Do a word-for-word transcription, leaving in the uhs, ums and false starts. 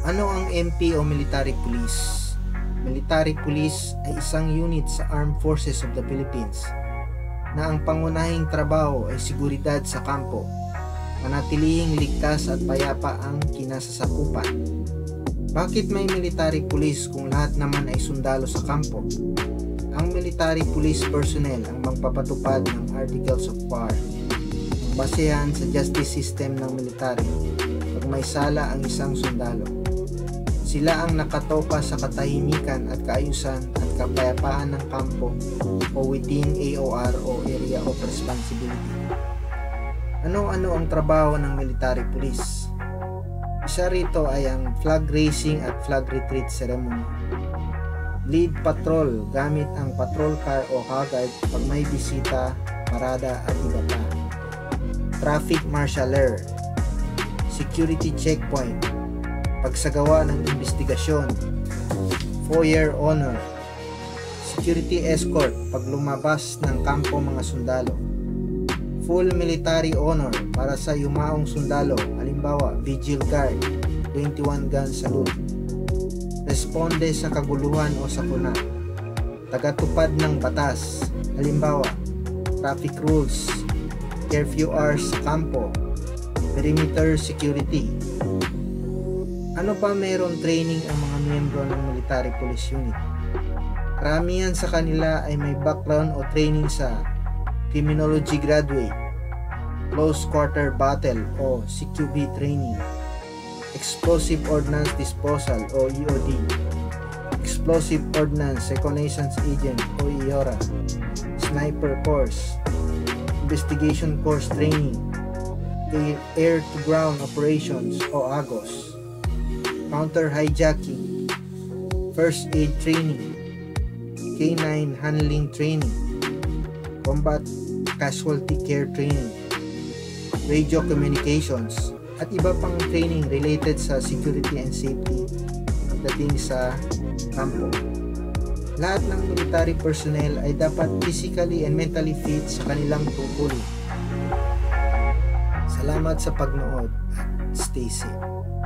Ano ang M P o Military Police? Military Police ay isang unit sa Armed Forces of the Philippines na ang pangunahing trabaho ay seguridad sa kampo, manatilihing ligtas at payapa ang kinasasakupan. Bakit may military police kung lahat naman ay sundalo sa kampo? Ang military police personnel ang magpapatupad ng Articles of War, ang basehan sa justice system ng military pag may sala ang isang sundalo. Sila ang nakatoka sa katahimikan at kaayusan at kapayapaan ng kampo o within A O R o Area of Responsibility. Ano-ano ang trabaho ng military police? Isa rito ay ang flag raising at flag retreat ceremony. Lead patrol gamit ang patrol car o haggard pag may bisita, parada at iba pa. Traffic marshaller. Security checkpoint. Pagsagawa ng investigasyon. Foyer honor. Security escort pag lumabas ng kampo mga sundalo. Full military honor para sa yumaong sundalo, halimbawa vigil guard, twenty-one gun salute. Responde sa kaguluhan o sakuna. Tagatupad ng batas, halimbawa traffic rules, curfew hours sa kampo, perimeter security. Ano pa mayroon training ang mga miyembro ng military police unit? Karamihan sa kanila ay may background o training sa criminology graduate, close quarter battle o C Q B training, explosive ordnance disposal o E O D, explosive ordnance reconnaissance agent o E O R A, sniper course, investigation course training, air to ground operations o AGOS, counter hijacking, first aid training, K nine handling training, combat casualty care training, radio communications, at iba pang training related sa security and safety pagdating sa kampo. Lahat ng military personnel ay dapat physically and mentally fit sa kanilang tungkulin. Salamat sa pagnood at stay safe.